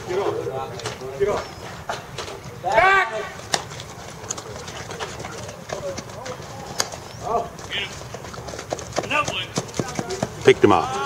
Get on. Get on. Back! Oh. That one. Picked him up.